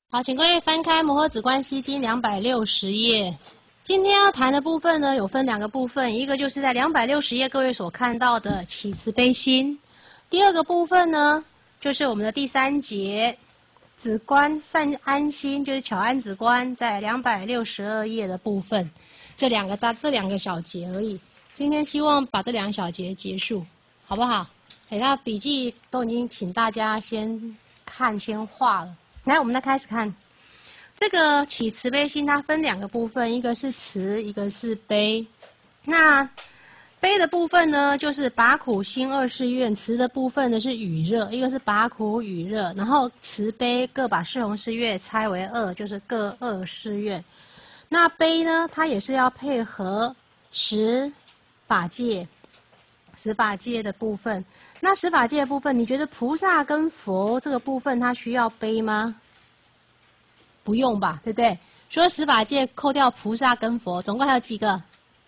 好，请各位翻开《摩诃止观西经》260页。今天要谈的部分呢，有分两个部分，一个就是在260页各位所看到的起慈悲心，第二个部分呢，就是我们的第3节止观善安心，就是巧安止观，在262页的部分。这两个小节而已。今天希望把这2小节结束，好不好？那笔记都已经请大家先看先画了。来，我们再开始看这个起慈悲心，它分两个部分，一个是慈，一个是悲。那悲的部分呢，就是拔苦心2誓愿；慈的部分呢是与乐，一个是拔苦与乐，然后慈悲各把四弘誓愿拆为2，就是各2誓愿。那悲呢，它也是要配合十法界的部分。那十法界的部分，你觉得菩萨跟佛这个部分，它需要悲吗？不用吧，对不对？所以十法界扣掉菩萨跟佛，总共还有几个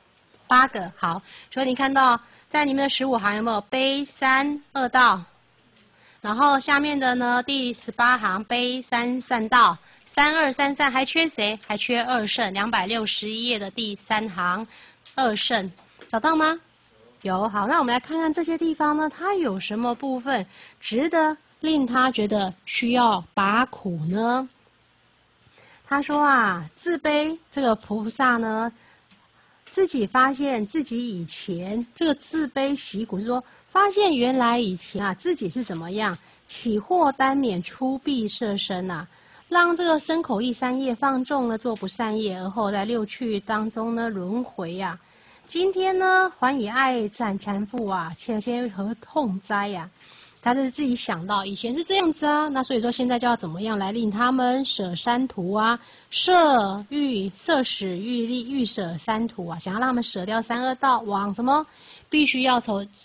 ？8个。好，所以你看到在你们的15行有没有悲三恶道？然后下面的呢，第18行悲三善道，3、2、3、3还缺谁？还缺二圣。261页的第3行，二圣找到吗？有。好，那我们来看看这些地方呢，它有什么部分值得令他觉得需要拔苦呢？他说啊，自卑这个菩萨呢，自己发现自己以前这个自卑习苦，是说发现原来以前啊自己是怎么样，起惑单免出必摄身啊，让这个身口意3业放纵呢做不善业，而后在6趣当中呢轮回啊。今天呢，还以爱惨负啊，且何痛哉呀？他是自己想到以前是这样子啊，那所以说现在就要怎么样来令他们舍三途啊，舍使欲力欲舍三途啊，想要让他们舍掉三恶道，往什么？必须要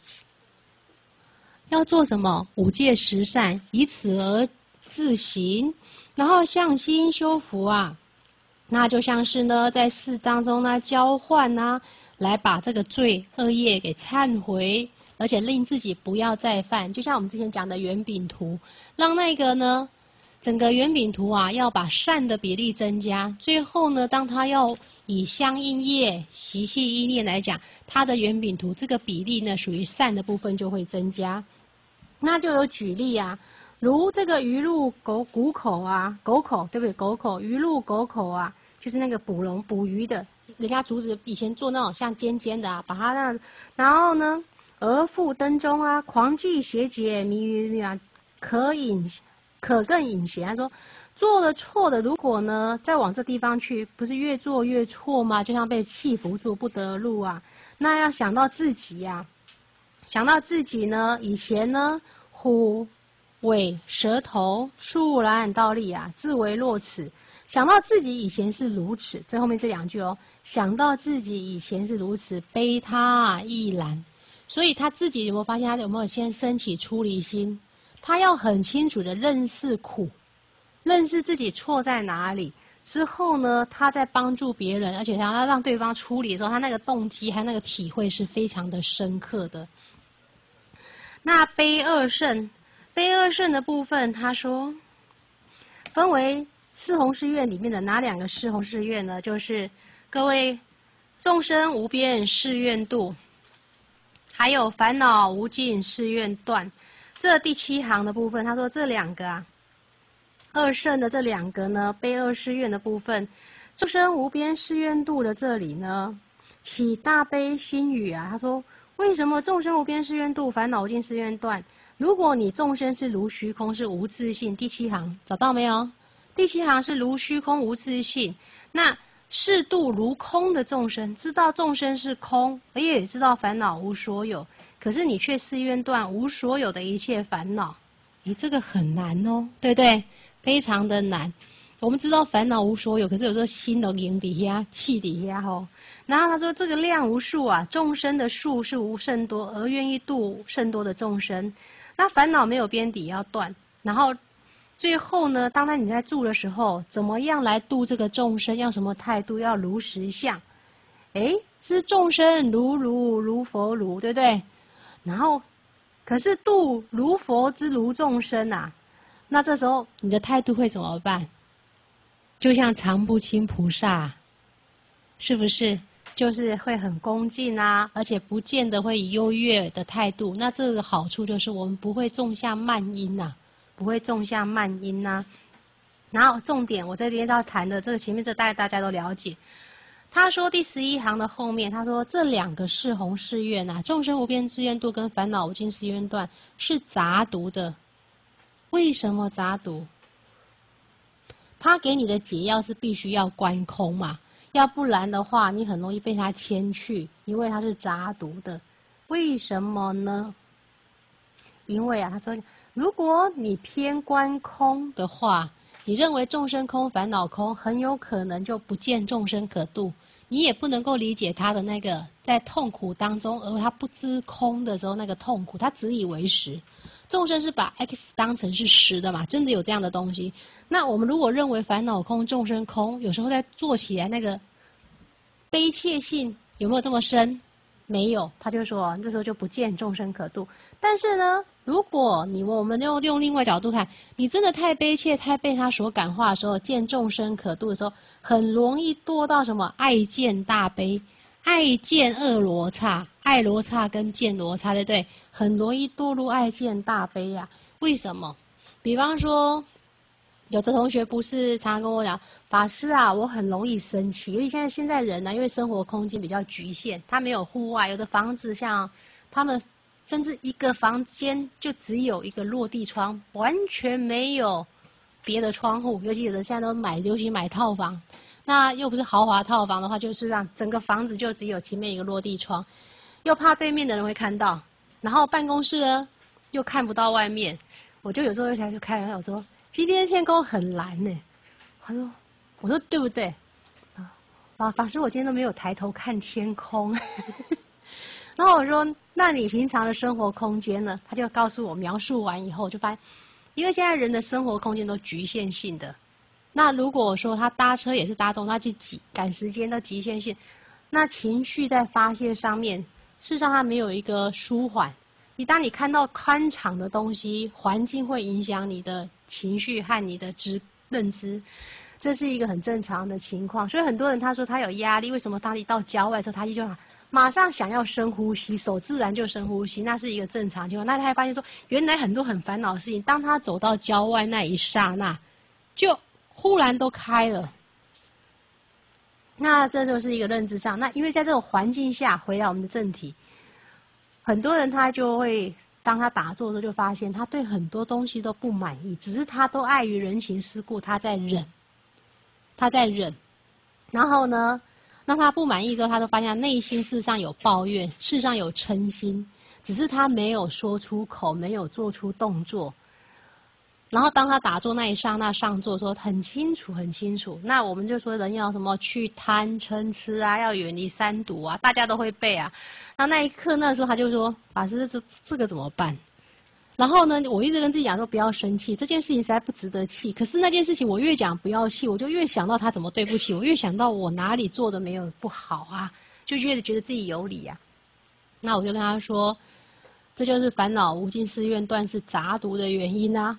做什么？5戒10善，以此而自行，然后向心修福啊。那就像是呢，在世当中呢交换啊，来把这个罪恶业给忏悔，而且令自己不要再犯。就像我们之前讲的圆饼图，让那个呢，整个圆饼图啊，要把善的比例增加。最后呢，当它要以相应业、习气依念来讲，它的圆饼图这个比例呢，属于善的部分就会增加。那就有举例啊，如这个鱼入狗口啊，狗口对不对？狗口鱼入狗口啊，就是那个捕鱼的，人家竹子以前做那种像尖尖的啊，把它那，然后呢，而复灯中啊，狂计邪解迷于啊，可更引邪。他说做了错的，如果呢再往这地方去，不是越做越错吗？就像被气扶住不得路啊。那要想到自己呀，想到自己呢，以前呢虎尾蛇头树懒倒立啊，自为若此。想到自己以前是如此，最后面这2句哦，想到自己以前是如此，悲他亦然。所以他自己有没有发现，他有没有先升起出离心？他要很清楚的认识苦，认识自己错在哪里，之后呢，他在帮助别人，而且他要让对方处理的时候，他那个动机和那个体会是非常的深刻的。那悲二圣的部分，他说分为4弘誓愿里面的哪2个4弘誓愿呢？就是各位众生无边誓愿度，还有烦恼无尽誓愿断。这第7行的部分，他说这2个啊，二圣的这2个呢，悲2誓愿的部分，众生无边誓愿度的这里呢，起大悲心语啊，他说为什么众生无边誓愿度，烦恼无尽誓愿断？如果你众生是如虚空，是无自性，第7行找到没有？第7行是如虚空无自性，那是度如空的众生，知道众生是空，而也知道烦恼无所有，可是你却誓愿断无所有的一切烦恼，这个很难哦，对不对？非常的难。我们知道烦恼无所有，可是有时候心都凝底下、气底下吼。然后他说这个量无数啊，众生的数是无甚多，而愿意度甚多的众生。那烦恼没有边底要断，然后最后呢，当你在住的时候，怎么样来度这个众生？要什么态度？要如实相。知众生如佛如，对不对？然后，可是度如佛之如众生啊，那这时候你的态度会怎么办？ 就像常不轻菩萨，是不是？就是会很恭敬啊，而且不见得会以优越的态度。那这个好处就是我们不会种下慢因呐，不会种下慢因呐。然后重点，我这边要谈的这个前面这大家都了解。他说第11行的后面，他说这两个是弘誓愿啊，众生无边誓愿度跟烦恼无尽誓愿断是杂读的。为什么杂读？他给你的解药是必须要观空嘛。要不然的话，你很容易被他牵去，因为他是杂读的。为什么呢？因为啊，他说，如果你偏观空的话，你认为众生空、烦恼空，很有可能就不见众生可度。你也不能够理解他的那个在痛苦当中，而他不知空的时候那个痛苦，他只以为实。众生是把 X 当成是实的嘛，真的有这样的东西。那我们如果认为烦恼空、众生空，有时候在做起来那个悲切性有没有这么深？没有，他就说这时候就不见众生可度。但是呢，如果我们用另外角度看，你真的太悲切、太被他所感化的时候，见众生可度的时候，很容易堕到什么爱见大悲、爱见二罗刹、爱罗刹跟见罗刹，对不对？很容易堕入爱见大悲呀。为什么？比方说，有的同学不是常常跟我讲，法师啊，我很容易生气，尤其现在人呢，因为生活空间比较局限，他没有户外，有的房子像他们甚至一个房间就只有一个落地窗，完全没有别的窗户，尤其有的现在都尤其买套房，那又不是豪华套房的话，就是让整个房子就只有前面一个落地窗，又怕对面的人会看到，然后办公室呢又看不到外面，我就有时候就开玩笑说，今天天空很蓝呢。我说对不对？法师，我今天都没有抬头看天空。然后我说，那你平常的生活空间呢？他就告诉我，描述完以后，我就发现，因为现在人的生活空间都局限性的。那如果说他搭车也是搭中，他去赶时间都极限性，那情绪在发泄上面，事实上他没有一个舒缓。当你看到宽敞的东西，环境会影响你的情绪和你的认知，这是一个很正常的情况。所以很多人他说他有压力，为什么他一到郊外的时候，他就马上想要深呼吸，手自然就深呼吸，那是一个正常情况。那他还发现说，原来很多很烦恼的事情，当他走到郊外那一刹那，就忽然都开了。那这就是一个认知上。那因为在这种环境下，回到我们的正题，很多人他就会，当他打坐的时候就发现，他对很多东西都不满意，只是他都碍于人情世故，他在忍。然后呢，那他不满意之后，他都发现内心事实上有抱怨，事实上有嗔心，只是他没有说出口，没有做出动作。然后当他打坐那一刹那上座的时候，很清楚，很清楚。那我们就说人要什么去贪嗔痴啊，要远离三毒啊，大家都会背啊。那一刻那时候他就说，法师这个怎么办？然后呢，我一直跟自己讲说不要生气，这件事情实在不值得气。可是那件事情我越讲不要气，我就越想到他怎么对不起我，越想到我哪里做的没有不好啊，就越觉得自己有理啊。那我就跟他说，这就是烦恼无尽誓愿断是杂毒的原因啊。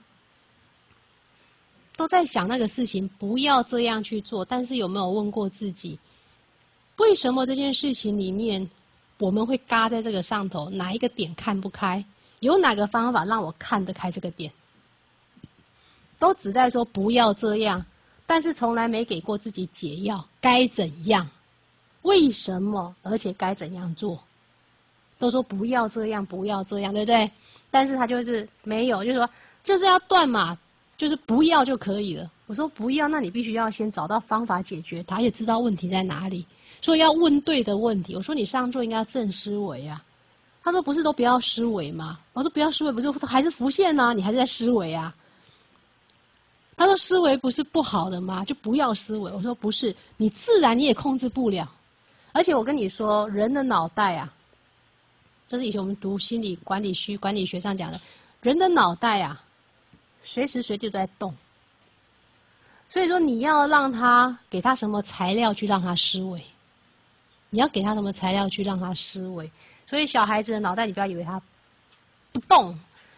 都在想那个事情，不要这样去做。但是有没有问过自己，为什么这件事情里面我们会嘎在这个上头？哪一个点看不开？有哪个方法让我看得开这个点？都只在说不要这样，但是从来没给过自己解药，该怎样？为什么？而且该怎样做？都说不要这样，不要这样，对不对？但是他就是没有，就是说就是要断嘛。就是不要就可以了。我说不要，那你必须要先找到方法解决它，也知道问题在哪里。所以要问对的问题。我说你上座应该要正思维啊。他说不是都不要思维吗？我说不要思维，不是还是浮现啊？你还是在思维啊？他说思维不是不好的吗？就不要思维。我说不是，你自然你也控制不了。而且我跟你说，人的脑袋啊，这是以前我们读心理管理学上讲的，人的脑袋啊。随时随地都在动，所以说你要让他给他什么材料去让他思维，你要给他什么材料去让他思维。所以小孩子的脑袋，你不要以为他不动，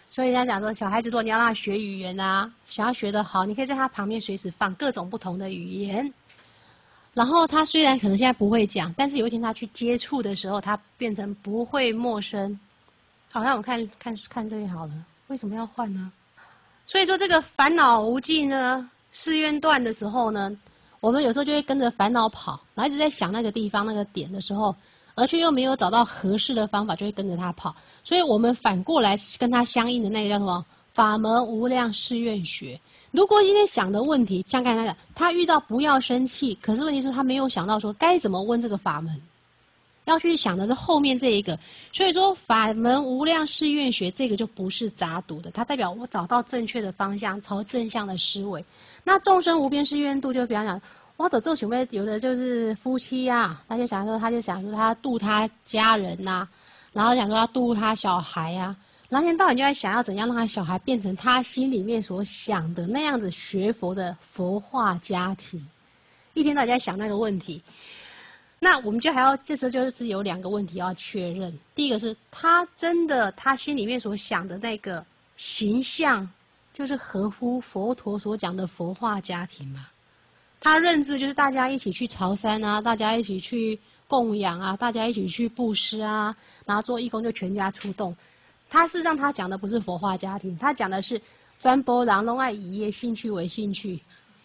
所以人家讲说，小孩子如果你要让他学语言啊，想要学得好，你可以在他旁边随时放各种不同的语言。然后他虽然可能现在不会讲，但是有一天他去接触的时候，他变成不会陌生。好，那我们看这个好了，为什么要换呢？所以说这个烦恼无尽呢，誓愿断的时候呢，我们有时候就会跟着烦恼跑，然后一直在想那个地方那个点的时候，而却又没有找到合适的方法，就会跟着他跑。所以我们反过来跟他相应的那个叫什么？法门无量誓愿学。如果今天想的问题，像刚才那个，他遇到不要生气，可是问题是他没有想到说该怎么问这个法门。要去想的是后面这一个，所以说法门无量誓愿学这个就不是杂读的，它代表我找到正确的方向，朝正向的思维。那众生无边誓愿度，就比方讲，我的这种有的就是夫妻啊，他就想说他度他家人呐、然后想说要度他小孩啊，然后一天到晚就在想要怎样让他小孩变成他心里面所想的那样子学佛的佛化家庭，一天到晚在想那个问题。那我们就还要，这时候就是有2个问题要确认。第一个是他真的他心里面所想的那个形象，就是合乎佛陀所讲的佛化家庭吗？他认知就是大家一起去朝山啊，大家一起去供养啊，大家一起去布施啊，然后做义工就全家出动。他事实上他讲的不是佛化家庭，他讲的是专波人拢爱以业兴趣为兴趣。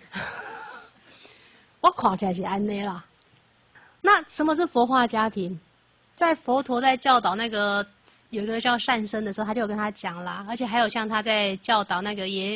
我看起来是安内啦。那什么是佛化家庭？在佛陀在教导那个有一个叫善生的时候，他就有跟他讲啦，而且还有像他在教导那个爷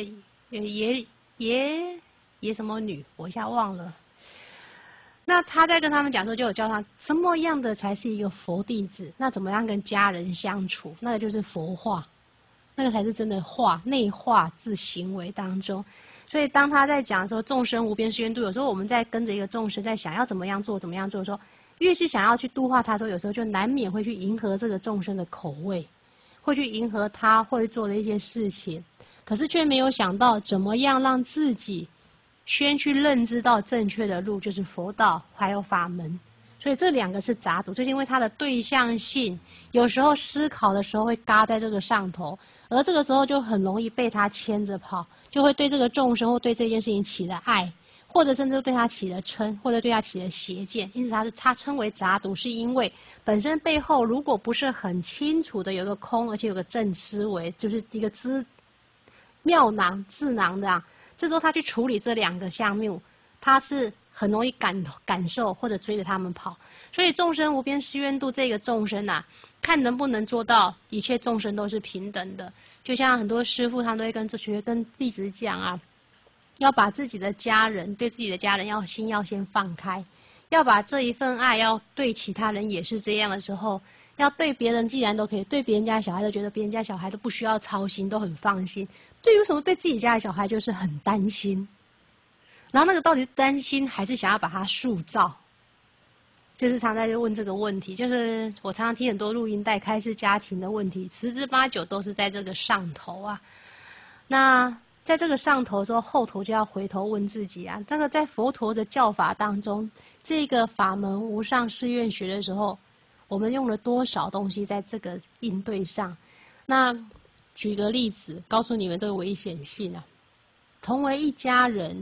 什么女，我一下忘了。那他在跟他们讲说，就有教他什么样的才是一个佛弟子，那怎么样跟家人相处，那个就是佛化，那个才是真的化，内化自行为当中。所以当他在讲说众生无边誓愿度，有时候我们在跟着一个众生在想要怎么样做的时候，越是想要去度化他的时候，有时候就难免会去迎合这个众生的口味，会去迎合他会做的一些事情，可是却没有想到怎么样让自己先去认知到正确的路，就是佛道还有法门。所以这2个是杂读，就是因为它的对象性，有时候思考的时候会嘎在这个上头，而这个时候就很容易被他牵着跑，就会对这个众生或对这件事情起了爱，或者甚至对他起了嗔，或者对他起了邪见。因此他称为杂读，是因为本身背后如果不是很清楚的有个空，而且有个正思维，就是一个妙囊智囊的啊，这时候他去处理这2个项目，他是很容易感受或者追着他们跑。所以众生无边誓愿度这个众生啊，看能不能做到一切众生都是平等的。就像很多师父他们都会跟弟子讲啊，要把自己的家人，对自己的家人要先放开，要把这一份爱要对其他人也是这样的时候，要对别人既然都可以，对别人家小孩都觉得别人家小孩都不需要操心，都很放心。对于什么对自己家的小孩就是很担心，然后那个到底是担心还是想要把他塑造，就是常在问这个问题。就是我常常听很多录音带开示家庭的问题，10之8九都是在这个上头啊。那在这个上头之后，后头就要回头问自己啊，这个在佛陀的教法当中，这个法门无上誓愿学的时候，我们用了多少东西在这个应对上？那举个例子，告诉你们这个危险性啊。成为一家人，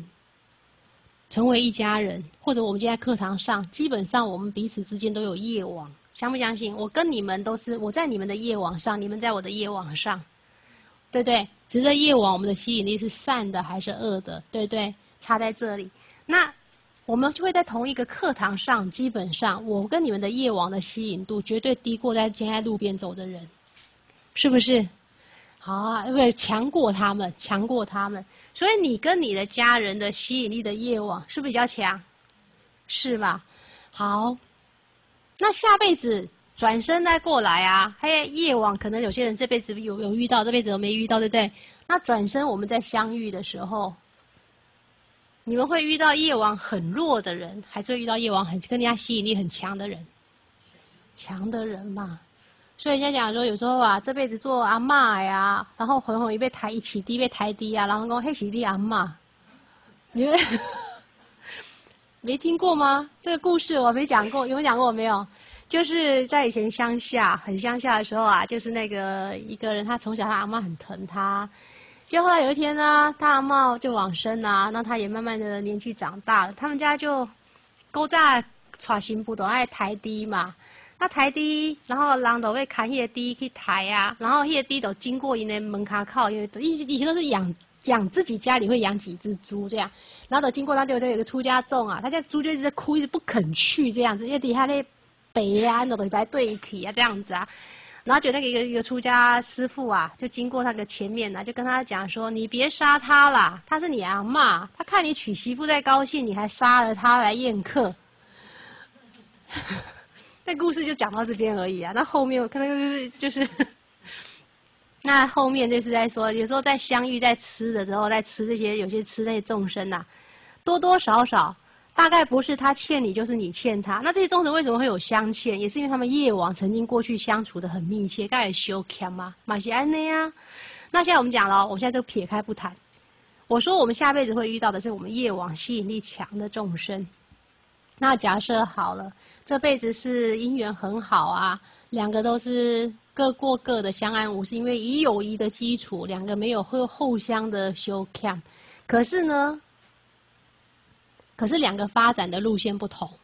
或者我们今天在课堂上，基本上我们彼此之间都有业网，相不相信？我跟你们都是我在你们的业网上，你们在我的业网上，对不对？只是业网我们的吸引力是善的还是恶的，对不对？差在这里。那我们就会在同一个课堂上，基本上我跟你们的业网的吸引度绝对低过在今天在路边走的人，是不是？好啊，因为强过他们，所以你跟你的家人的吸引力的业网是不是比较强？是吧？好，那下辈子转身再过来啊，还有业网，可能有些人这辈子有遇到，这辈子都没遇到，对不对？那转身我们在相遇的时候，你们会遇到业网很弱的人，还是会遇到业网跟人家吸引力很强的人？强的人嘛。所以人家讲说，有时候啊，这辈子做阿嬷呀，然后很容易被抬起低，被抬低啊，然后讲嘿是你阿嬷，你们没听过吗？这个故事我没讲过，有没有讲过？没有。 就是在以前乡下，很乡下的时候啊，就是那个一个人，他从小他阿嬷很疼他，结果后来有一天呢，他阿嬷就往生啊，那他也慢慢的年纪长大了，他们家就勾在带新妇都爱抬低嘛，那抬低，然后人就会开迄个低去抬啊，然后迄个低就经过因的门卡口，因为以前都是养自己家里会养几只猪这样，然后就经过他就有一个出家众啊，他家猪就一直在哭，一直不肯去这样子，因为底下那北啊，那种白对起啊这样子啊，然后就那个一个出家师父啊，就经过那个前面啊，就跟他讲说，你别杀他啦，他是你阿嬷，他看你娶媳妇在高兴，你还杀了他来宴客。那故事就讲到这边而已啊，那后面我看那个就是那后面就是在说，有时候在相遇在吃的时候，在吃这些有些吃那些众生啊，多多少少大概不是他欠你，就是你欠他。那这些众生为什么会有相欠？也是因为他们业往曾经过去相处的很密切，该修强嘛，马西安内啊。那现在我们讲了，我现在就撇开不谈。我说我们下辈子会遇到的是我们业往吸引力强的众生。那假设好了，这辈子是姻缘很好啊，两个都是各过各的相安无事，因为以友谊的基础，两个没有互相的修强。可是呢，两个发展的路线不同，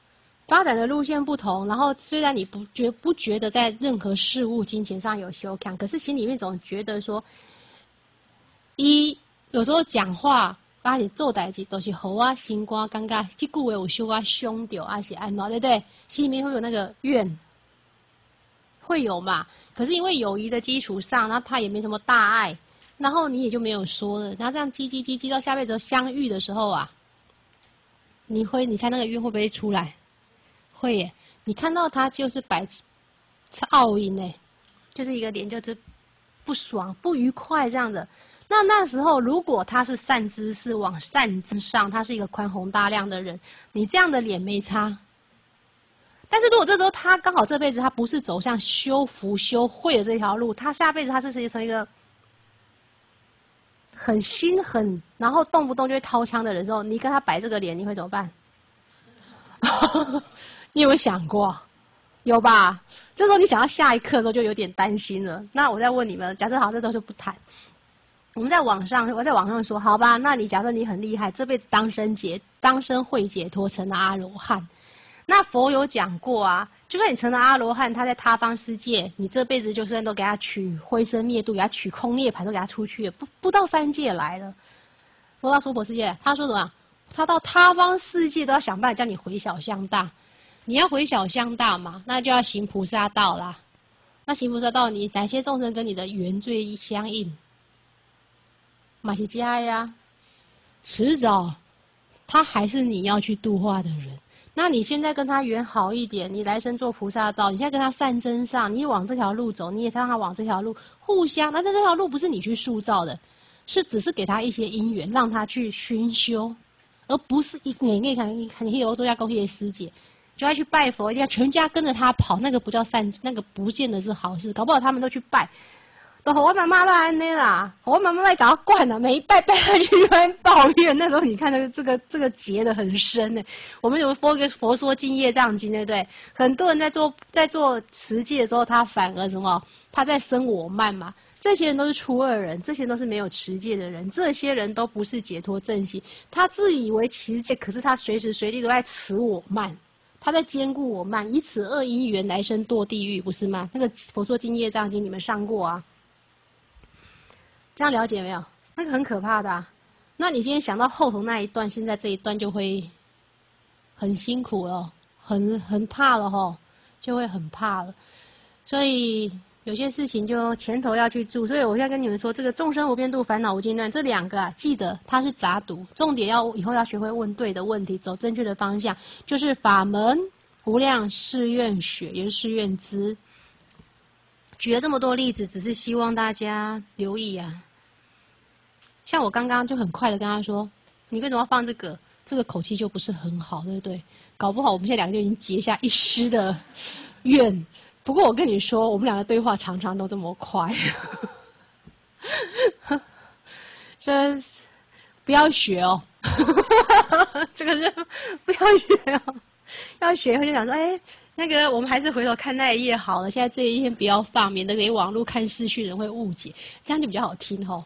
然后虽然你不觉得在任何事物、金钱上有修强，可是心里面总觉得说，有时候讲话。而且做代志都是好啊，心肝尴尬，这句话有修啊凶掉，还是安怎，对不对？心里面会有那个怨，会有嘛？可是因为友谊的基础上，然后他也没什么大爱，然后你也就没有说了，然后这样积到下辈子相遇的时候啊，你猜那个怨会不会出来？会耶！你看到他就是奥音呢，就是一个脸就是不爽、不愉快这样的。那时候，如果他是善知识往善之上，他是一个宽宏大量的人，你这样的脸没差。但是如果这时候他刚好这辈子他不是走向修福修慧的这条路，他下辈子他是成一个很心狠，然后动不动就会掏枪的人的时候，你跟他摆这个脸，你会怎么办？你有没有想过？有吧？这时候你想要下一刻的时候，就有点担心了。那我再问你们，假设好，这都是不谈。我在网上说，好吧，那你假设你很厉害，这辈子当生会解脱成了阿罗汉。那佛有讲过啊，就算你成了阿罗汉，他在他方世界，你这辈子就算都给他取灰身灭度，给他取空涅槃，都给他出去了，不到三界来了。佛到娑婆世界，他说什么？他到他方世界都要想办法叫你回小向大。你要回小向大嘛，那就要行菩萨道啦。那行菩萨道，你哪些众生跟你的缘最相应？马西加呀，迟早他还是你要去度化的人。那你现在跟他缘好一点，你来生做菩萨道，你现在跟他善真上，你往这条路走，你也让他往这条路互相。那这条路不是你去塑造的，只是给他一些因缘，让他去熏修，而不是你看有都要跟那些师姐就要去拜佛，一定要全家跟着他跑，那个不叫善，那个不见得是好事，搞不好他们都去拜。我妈妈安那啦，我妈妈来搞惯了，每一拜下去就会抱怨。那时候你看这个结得很深呢。我们有佛说净业障经，对不对？很多人在做持戒的时候，他反而什么？他在生我慢嘛。这些人都是初二人，这些人都是没有持戒的人，这些人都不是解脱正心。他自以为持戒，可是他随时随地都在持我慢。他在兼顾我慢，以此恶因缘来生堕地狱，不是吗？那个佛说净业障经你们上过啊？这样了解没有？那个很可怕的啊。那你今天想到后头那一段，现在这一段就会很辛苦了，很怕了吼，就会很怕了。所以有些事情就前头要去做。所以我现在跟你们说，这个众生无边度烦恼无间断这两个啊，记得它是杂读，重点以后要学会问对的问题，走正确的方向，就是法门无量誓愿学，也是誓愿资。举了这么多例子，只是希望大家留意啊。像我刚刚就很快的跟他说，你为什么要放这个？这个口气就不是很好，对不对？搞不好我们现在两个就已经结下一丝的怨。不过我跟你说，我们两个对话常常都这么快。这不要学哦，这个是不要学哦。要学会就想说， 那个我们还是回头看那一页好了，现在这一页不要放，免得给网络看视讯人会误解，这样就比较好听吼。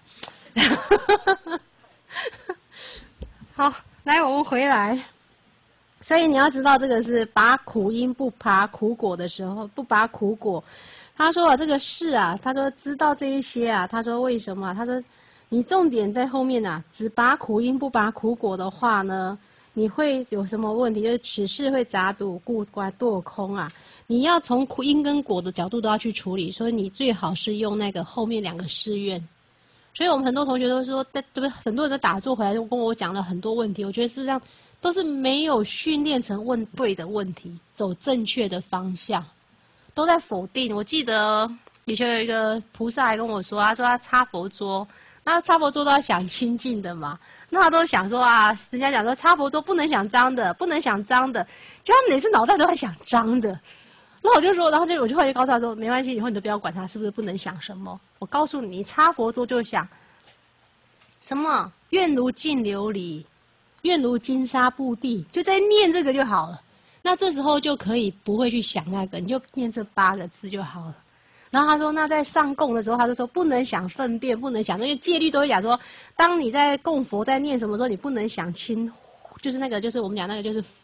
好，来我们回来。所以你要知道，这个是拔苦因不拔苦果的时候，不拔苦果。他说啊，这个是啊，他说知道这一些啊，他说为什么？他说你重点在后面啊，只拔苦因不拔苦果的话呢？你会有什么问题？就是此事会杂赌、故怪堕空啊！你要从因跟果的角度都要去处理，所以你最好是用那个后面2个誓愿。所以我们很多同学都说，对不对？很多人都打坐回来就跟我讲了很多问题，我觉得事实上都是没有训练成问对的问题，走正确的方向，都在否定。我记得以前有一个菩萨还跟我说，他说他擦佛桌。那擦佛桌都要想清净的嘛，那他都想说啊，人家讲说擦佛桌不能想脏的，不能想脏的，就他们每次脑袋都在想脏的。那我就说，然后我就后来告诉他说，没关系，以后你都不要管他是不是不能想什么，我告诉你，擦佛桌就想什么愿如镜琉璃，愿如金沙布地，就在念这个就好了。那这时候就可以不会去想那个，你就念这8个字就好了。然后他说，那在上供的时候，他就说不能想粪便，不能想那些戒律都会讲说，当你在供佛在念什么时候，你不能想清，就是那个就是我们讲那个就是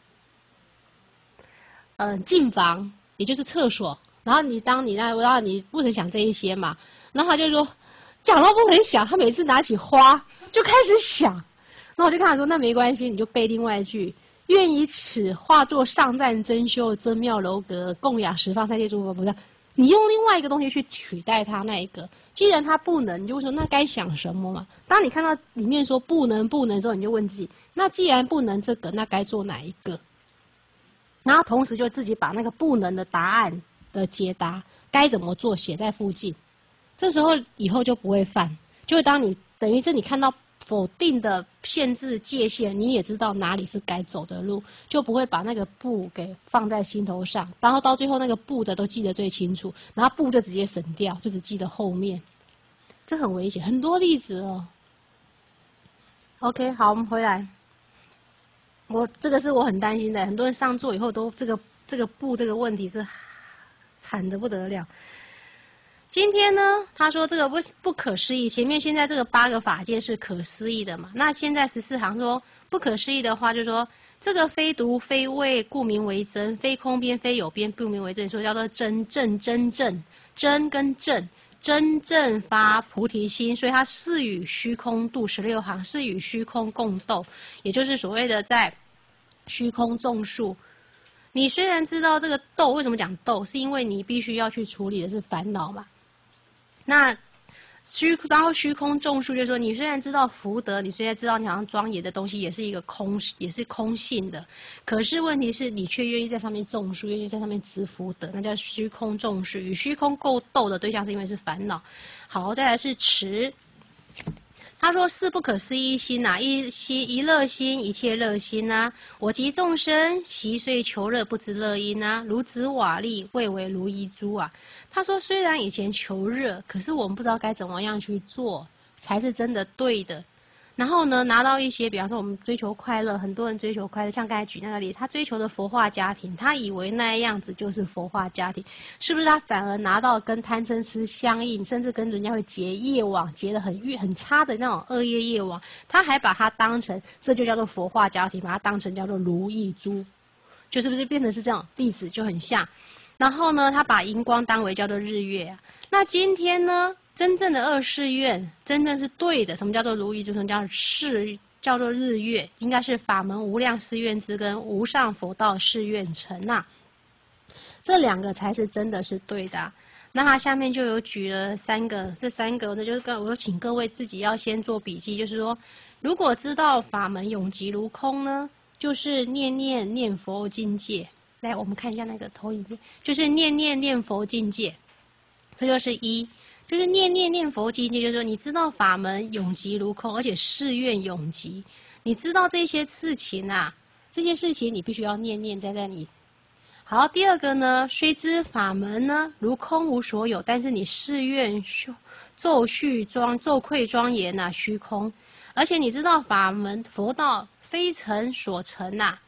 净房，也就是厕所。然后然后你不能想这一些嘛。然后他就说，讲到不能想，他每次拿起花就开始想。然后我就跟他说，那没关系，你就背另外一句。愿以此化作上赞真修真妙楼阁，供养十方三界诸佛菩萨。你用另外一个东西去取代它那一个，既然它不能，你就会说那该想什么嘛？当你看到里面说不能的时候，你就问自己，那既然不能这个，那该做哪一个？然后同时就自己把那个不能的答案的解答该怎么做写在附近，这时候以后就不会犯，就会当你等于是你看到否定的限制界限，你也知道哪里是该走的路，就不会把那个不给放在心头上，然后到最后那个不的都记得最清楚，然后不就直接省掉，就只记得后面，这很危险，很多例子哦。OK， 好，我们回来，这个是我很担心的，很多人上座以后都这个不这个问题是惨得不得了。今天呢，他说这个不可思议，前面现在这个8个法界是可思议的嘛，那现在14行说不可思议的话，就说这个非独非谓，故名为真；非空边非有边，故名为正。所以叫做真正真跟正，真正发菩提心，所以它是与虚空度16行，是与虚空共斗，也就是所谓的在虚空种树。你虽然知道这个斗，为什么讲斗？是因为你必须要去处理的是烦恼嘛。那然后虚空种树，就是说你虽然知道福德，你虽然知道你好像庄严的东西也是一个空，也是空性的，可是问题是你却愿意在上面种树，愿意在上面植福德，那叫虚空种树。与虚空共斗的对象是因为是烦恼。好，再来是持。他说：“是不可思议心呐、一乐心，一切乐心呐、我及众生，习虽求乐，不知乐因呐、如子瓦砾，谓为如意珠啊。”他说：“虽然以前求热，可是我们不知道该怎么样去做才是真的对的。然后呢，拿到一些，比方说我们追求快乐，很多人追求快乐，像刚才举那个例，他追求的佛化家庭，他以为那样子就是佛化家庭，是不是他反而拿到跟贪嗔痴相应，甚至跟人家会结业网，结得很差的那种恶业网，他还把它当成，这就叫做佛化家庭，把它当成叫做如意珠，就是不是变成是这种例子就很像。然后呢，他把荧光当为叫做日月啊。那今天呢？真正的2誓愿，真正是对的。什么叫做如意珠？什么叫做日月？应该是法门无量誓愿之跟无上佛道誓愿成啊。这2个才是真的是对的、啊。那他下面就有举了3个，这3个呢，就是我有请各位自己要先做笔记，就是说，如果知道法门永寂如空呢，就是念佛境界。来，我们看一下那个投影片，就是念佛境界，这就是1。就是念佛境界，就是说你知道法门永寂如空，而且誓愿永寂。你知道这些事情啊，这些事情你必须要念在你。好，第2个呢，虽知法门呢如空无所有，但是你誓愿咒愧庄严虚空，而且你知道法门佛道非成所成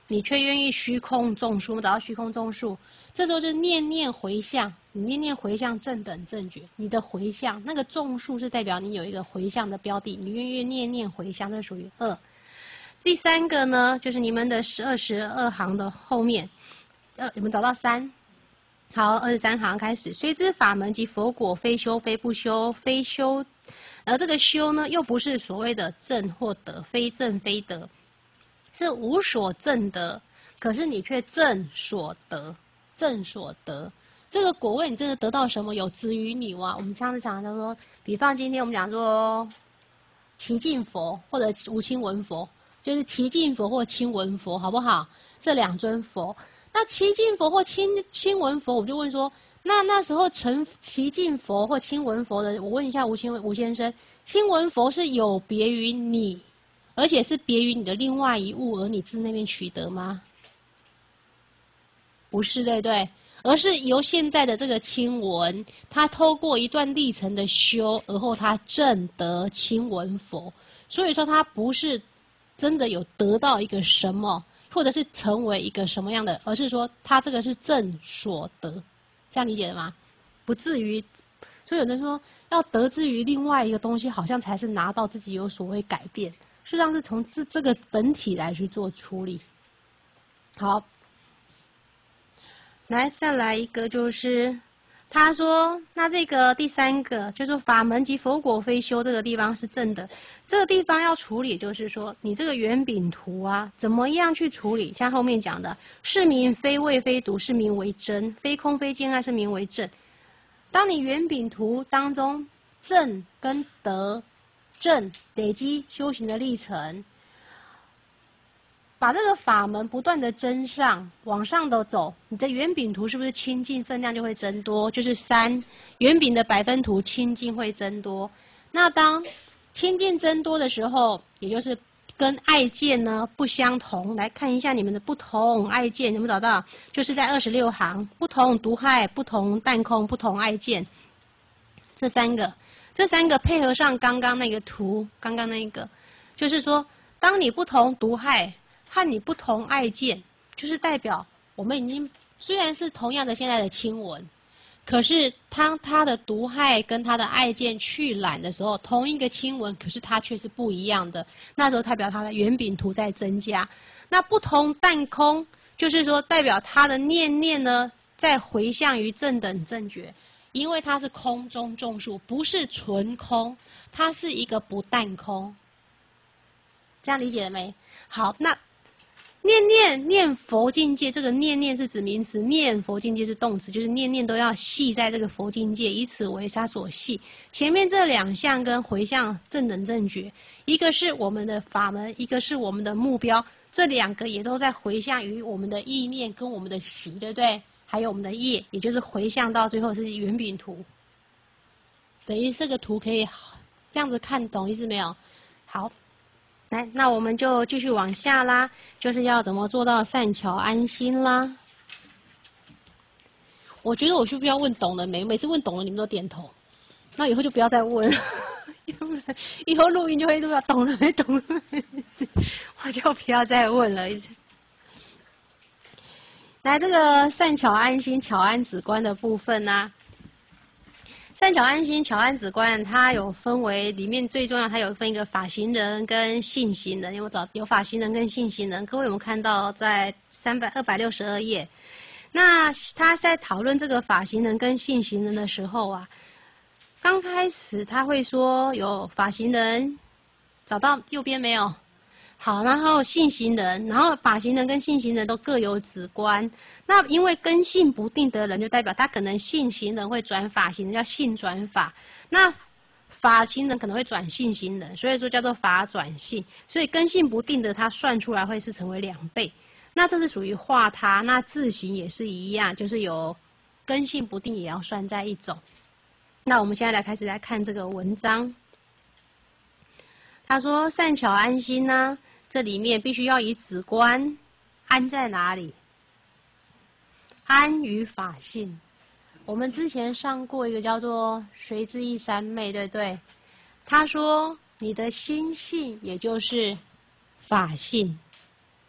你却愿意虚空种树。我们找到虚空种树，这时候就念念回向，你念念回向正等正觉，你的回向那个种树是代表你有一个回向的标的，你愿意念念回向，这属于2。第3个呢，就是你们的22行的后面，你们找到3。好，23行开始，虽知法门及佛果，非修非不修，非修，而这个修呢，又不是所谓的正或得，非正非得，是无所正得，可是你却正所得，正所得。这个果位你真的得到什么？有之于你哇！我们上次讲的说，比方今天我们讲说齐净佛或者无亲闻佛。就是齐净佛或亲闻佛，好不好？这2尊佛，那齐净佛或亲闻佛，我就问说，那时候成齐净佛或亲闻佛的，我问一下吴先生，亲闻佛是有别于你，而且是别于你的另外一物，而你自那边取得吗？不是，对不对？而是由现在的这个亲闻，他透过一段历程的修，而后他证得亲闻佛，所以说他不是真的有得到一个什么，或者是成为一个什么样的，而是说他这个是正所得，这样理解的吗？不至于，所以有人说要得之于另外一个东西，好像才是拿到自己有所谓改变，实际上是从这个本体来去做处理。好，来再来一个就是。他说：“那这个第3个就是法门及佛果非修，这个地方是正的。这个地方要处理，就是说你这个圆饼图啊，怎么样去处理？像后面讲的，是名非味非毒，是名为真；非空非见爱，是名为正。当你圆饼图当中正跟得正累积修行的历程。”把这个法门不断的增上，往上的走，你的圆饼图是不是清净分量就会增多？就是3，圆饼的百分图清净会增多。那当清净增多的时候，也就是跟爱见呢不相同。来看一下你们的不同爱见，有没有找到？就是在26行，不同毒害、不同淡空、不同爱见，这3个配合上刚刚那个图，刚刚那个，就是说，当你不同毒害。和你不同爱见，就是代表我们已经虽然是同样的现在的亲闻，可是当他的毒害跟他的爱见去染的时候，同一个亲闻，可是它却是不一样的。那时候代表他的圆饼图在增加。那不同淡空，就是说代表他的念念呢在回向于正等正觉，因为它是空中种树，不是纯空，它是一个不淡空。这样理解了没？好，那。念佛境界，这个念是指名词，念佛境界是动词，就是念都要系在这个佛境界，以此为它所系。前面这2项跟回向正等正觉，一个是我们的法门，一个是我们的目标，这2个也都在回向于我们的意念跟我们的习，对不对？还有我们的业，也就是回向到最后是圆饼图。等于这个图可以这样子看，懂意思没有？好。来，那我们就继续往下啦，就是要怎么做到善巧安心啦。我觉得我需不需要问懂了没？每次问懂了，你们都点头，那以后就不要再问了，以后录音就会录到懂了没？懂了没？我就不要再问了。来，这个善巧安心、巧安止观的部分呢、善巧安心、巧安止观，它有分为里面最重要，它有分一个法行人跟性行人。有法行人跟性行人，各位有没有看到在262页？那他在讨论这个法行人跟性行人的时候啊，刚开始他会说有法行人，找到右边没有？好，然后性行人，然后法行人跟性行人都各有止观。那因为根性不定的人，就代表他可能性行人会转法行人，叫性转法；那法行人可能会转性行人，所以说叫做法转性。所以根性不定的，他算出来会是成为2倍。那这是属于化他，那自行也是一样，就是有根性不定也要算在一种。那我们现在开始来看这个文章。他说善巧安心呢，这里面必须要以止观，安在哪里？安于法性。我们之前上过一个叫做随之意三昧，对不对？他说你的心性也就是法性。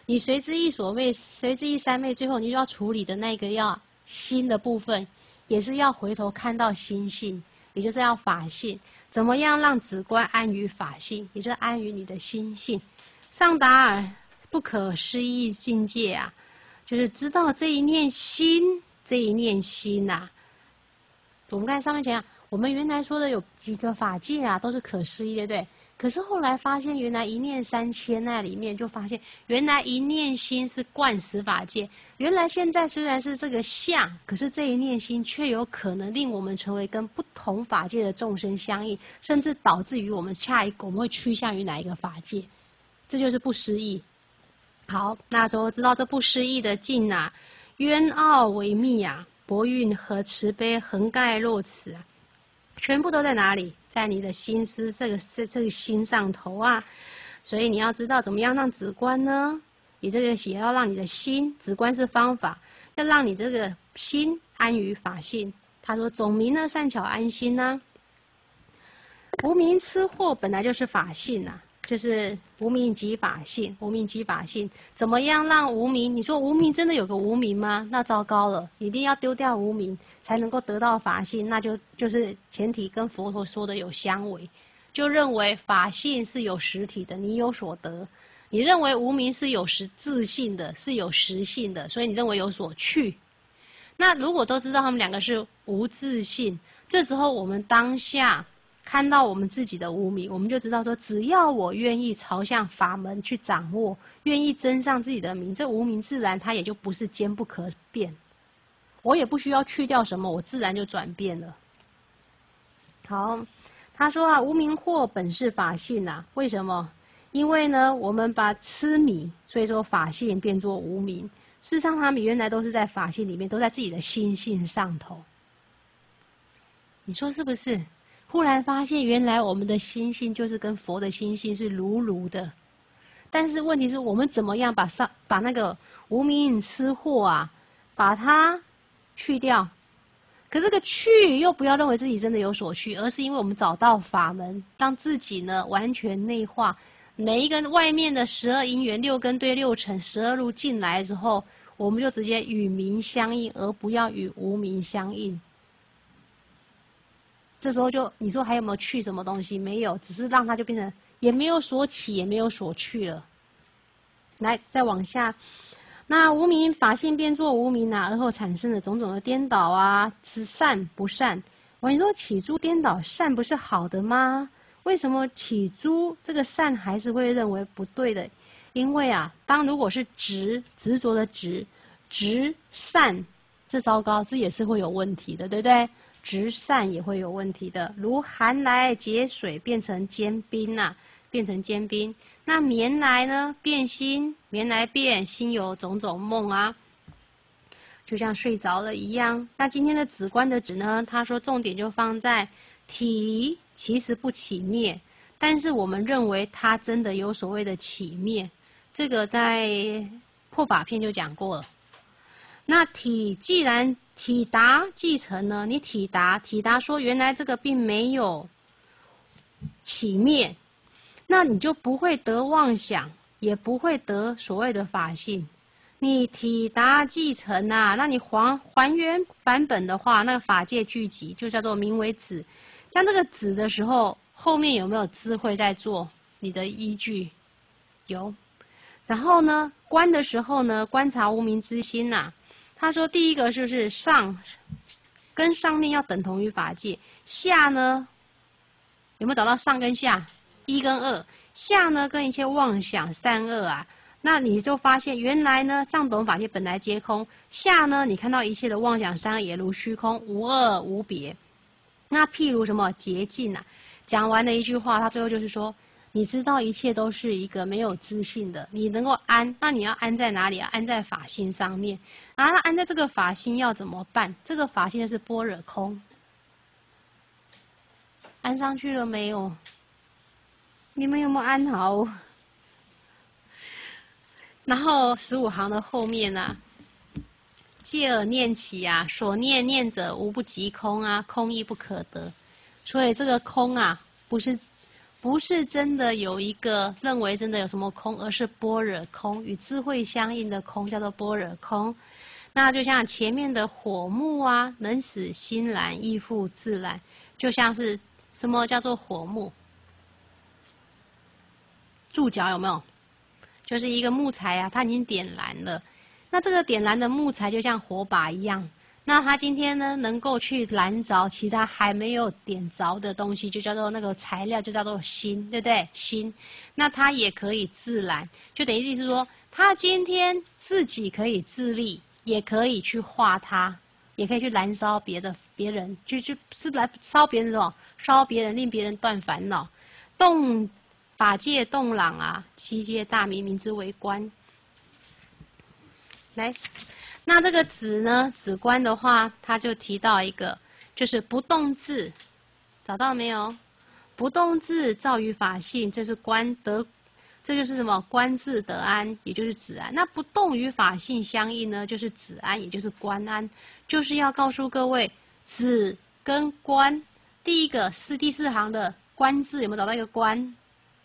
你随之一所谓，随之一三昧，最后你就要处理的那个要心的部分，也是要回头看到心性，也就是要法性。怎么样让止观安于法性，也就是安于你的心性，上达不可思议境界啊！就是知道这一念心，这一念心呐、我们看上面讲，我们原来说的有几个法界啊，都是可思议的，对不对？可是后来发现，原来一念3000那里面就发现，原来一念心是贯十法界。原来现在虽然是这个相，可是这一念心却有可能令我们成为跟不同法界的众生相应，甚至导致于我们下一个我们会趋向于哪一个法界，这就是不思议。好，那时候知道这不思议的境啊，渊奥为密啊，博蕴和慈悲横盖若此啊。全部都在哪里？在你的心思这个心上头啊！所以你要知道怎么样让止观呢？你这个也要让你的心，止观是方法，要让你这个心安于法性。他说：“总名呢，善巧安心呢、无明痴惑本来就是法性啊，就是无明即法性，无明即法性。怎么样让无明？你说无明真的有个无明吗？那糟糕了，一定要丢掉无明，才能够得到法性。那就是前提跟佛陀说的有相违，就认为法性是有实体的，你有所得；你认为无明是有自性的，是有实性的，所以你认为有所去。那如果都知道他们两个是无自性，这时候我们当下看到我们自己的无明，我们就知道说，只要我愿意朝向法门去掌握，愿意增上自己的名，这无明自然它也就不是坚不可变。我也不需要去掉什么，我自然就转变了。好，他说啊，无明惑本是法性啊，为什么？因为呢，我们把痴迷，所以说法性变作无明。事实上，他们原来都是在法性里面，都在自己的心性上头。你说是不是？忽然发现，原来我们的心性就是跟佛的心性是如如的。但是问题是我们怎么样把那个无明痴惑啊，把它去掉？可这个去又不要认为自己真的有所去，而是因为我们找到法门，让自己呢完全内化。每一个外面的12因缘6根对6尘12路进来之后，我们就直接与明相应，而不要与无明相应。这时候就你说还有没有去什么东西？没有，只是让它就变成也没有所起，也没有所去了。来，再往下，那无明法性变作无明啊，而后产生的种种的颠倒啊，是善不善？我跟你说，起诸颠倒，善不是好的吗？为什么起诸这个善还是会认为不对的？因为啊，如果是执着的执善，这糟糕，这也是会有问题的，对不对？执善也会有问题的，如寒来结水变成坚冰啊，变成坚冰。那眠来呢变心，眠来变心有种种梦啊，就像睡着了一样。那今天的止观的止呢，他说重点就放在体其实不起灭，但是我们认为它真的有所谓的起灭，这个在破法篇就讲过了。那既然体达继承呢，你体达说原来这个并没有起灭，那你就不会得妄想，也不会得所谓的法性。你体达继承啊，那你还原版本的话，那个法界聚集就叫做名为止。像这个止的时候，后面有没有智慧在做你的依据？有。然后呢，观的时候呢，观察无明之心呐、他说第一个就是上跟上面要等同于法界，下呢有没有找到上跟下？1跟2，下呢跟一切妄想善恶啊，那你就发现原来呢上等法界本来皆空，下呢你看到一切的妄想善恶也如虚空，无二无别。那譬如什么洁净啊？讲完了一句话，他最后就是说，你知道一切都是一个没有自性的，你能够安，那你要安在哪里啊？安在法性上面啊。那安在这个法性要怎么办？这个法性是般若空，安上去了没有？你们有没有安好？然后15行的后面啊，借耳念起啊，所念者无不即空啊，空亦不可得。所以这个空啊，不是不是真的有一个认为真的有什么空，而是般若空，与智慧相应的空叫做般若空。那就像前面的火木啊，能使心燃，亦复自燃，就像是什么叫做火木？注脚有没有？就是一个木材啊，它已经点燃了。那这个点燃的木材就像火把一样，那它今天呢能够去燃着其他还没有点着的东西，就叫做那个材料，就叫做心，对不对？心，那它也可以自燃，就等于意思说，它今天自己可以自立，也可以去化它，也可以去燃烧别人，就是来烧别人什么？烧别人，令别人断烦恼，法界动朗啊，七界大明，明之为观。来，那这个止呢，止观的话，他就提到一个，就是不动智，找到了没有？不动智照于法性，这是观得，这就是什么？观智得安，也就是止安。那不动与法性相应呢，就是止安，也就是观安。就是要告诉各位，止跟观，第一个是第四行的观智，有没有找到一个观？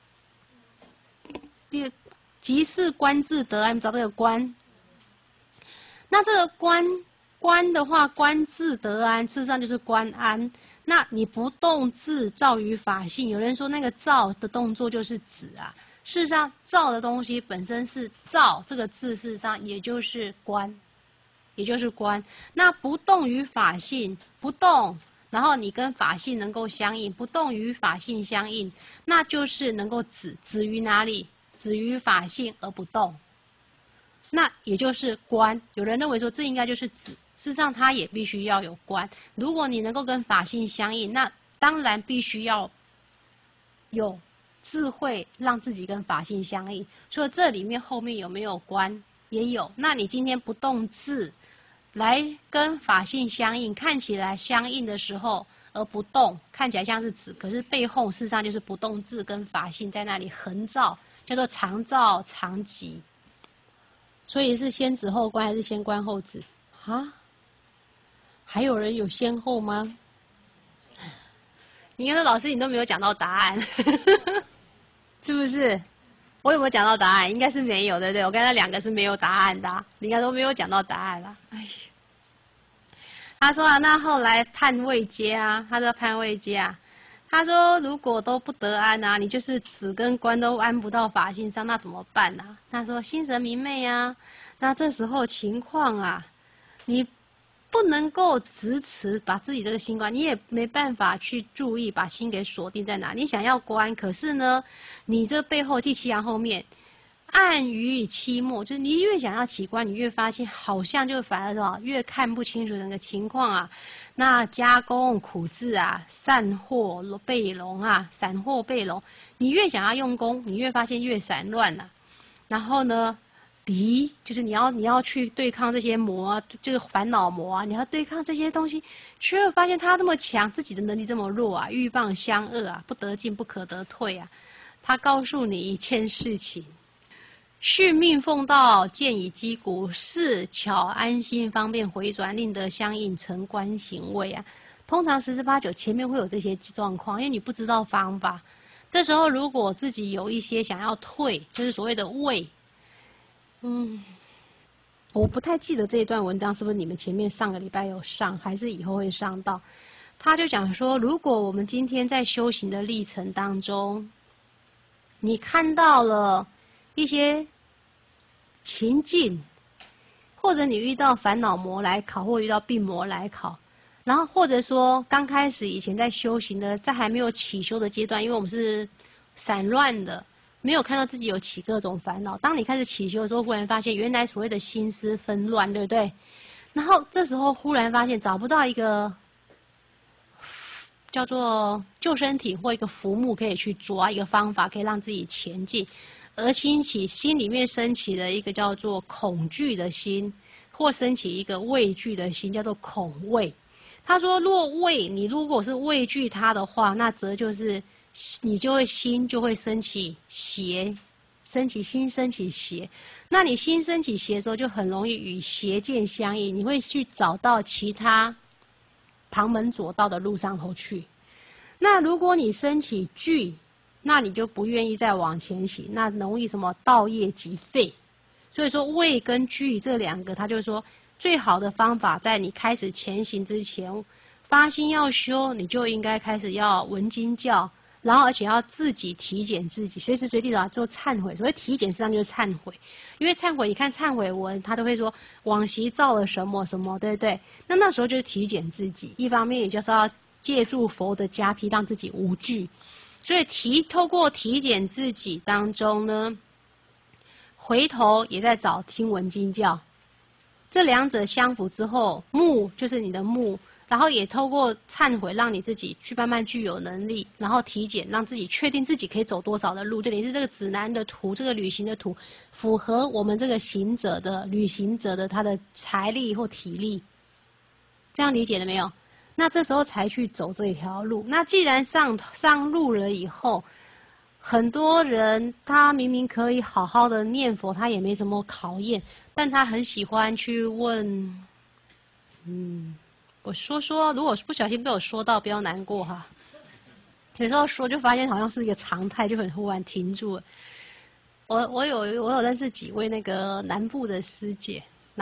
即是观智得安，找到这个观。那这个观的话，观智得安，事实上就是观安。那你不动智照于法性，有人说那个照的动作就是止啊。事实上，照的东西本身是照这个字，事实上也就是观，也就是观。那不动于法性，不动，然后你跟法性能够相应，不动于法性相应，那就是能够止于哪里？止于法性而不动，那也就是观。有人认为说这应该就是止，事实上它也必须要有观。如果你能够跟法性相应，那当然必须要有智慧，让自己跟法性相应。所以这里面后面有没有观？也有。那你今天不动智来跟法性相应，看起来相应的时候而不动，看起来像是止，可是背后事实上就是不动智跟法性在那里横照。叫做常照常寂，所以是先止后观还是先观后止啊？还有人有先后吗？你看说老师你都没有讲到答案，是不是？我有没有讲到答案？应该是没有，对不对？我刚才两个是没有答案的、啊，你看都没有讲到答案了。哎，他说啊，那后来判位阶啊，他说判位阶啊。他说：“如果都不得安啊，你就是止跟观都安不到法性上，那怎么办啊？”他说：“心神明昧啊，那这时候情况啊，你不能够直持把自己这个心观，你也没办法去注意把心给锁定在哪。你想要观，可是呢，你这背后即其阳后面暗于期末，就是你越想要起观，你越发现好像就反而说越看不清楚整个情况啊。那加工苦滞啊，散惑背龙啊，散惑背龙，你越想要用功，你越发现越散乱了、啊。然后呢，敌就是你要去对抗这些魔啊，这个烦恼魔啊，你要对抗这些东西，却会发现他这么强，自己的能力这么弱啊，鹬蚌相恶啊，不得进不可得退啊。他告诉你一件事情。续命奉道，见以击鼓，是巧安心方便回转，令得相应成观行位啊。通常十之八九前面会有这些状况，因为你不知道方法。这时候如果自己有一些想要退，就是所谓的位，我不太记得这一段文章是不是你们前面上个礼拜有上，还是以后会上到。他就讲说，如果我们今天在修行的历程当中，你看到了一些情境，或者你遇到烦恼魔来考，或遇到病魔来考，然后或者说刚开始以前在修行的，在还没有起修的阶段，因为我们是散乱的，没有看到自己有起各种烦恼。当你开始起修的时候，忽然发现原来所谓的心思纷乱，对不对？然后这时候忽然发现找不到一个叫做救生体或一个浮木可以去抓，一个方法可以让自己前进，而心里面升起了一个叫做恐惧的心，或升起一个畏惧的心，叫做恐畏。他说，你如果是畏惧它的话，那则就是你就会心就会升起邪，心升起邪。那你心升起邪的时候，就很容易与邪见相应，你会去找到其他旁门左道的路上头去。那如果你升起惧， 那你就不愿意再往前行，那容易什么道业即废。所以说畏跟惧这两个，他就说最好的方法，在你开始前行之前，发心要修，你就应该开始要闻经教，然后而且要自己体检自己，随时随地的做忏悔。所谓体检，实际上就是忏悔。因为忏悔，你看忏悔文，他都会说往昔造了什么什么，对不对？那时候就是体检自己，一方面也就是要借助佛的加被，让自己无惧。所以透过体检自己当中呢，回头也在找听闻经教，这两者相符之后，目就是你的目，然后也透过忏悔，让你自己去慢慢具有能力，然后体检，让自己确定自己可以走多少的路，就等于是这个指南的图，这个旅行的图，符合我们这个旅行者的他的财力或体力，这样理解了没有？那这时候才去走这条路。那既然上路了以后，很多人他明明可以好好的念佛，他也没什么考验，但他很喜欢去问，我说，如果不小心被我说到，不要难过哈。有时候说就发现好像是一个常态，就很忽然停住了。我有认识几位那个南部的师姐，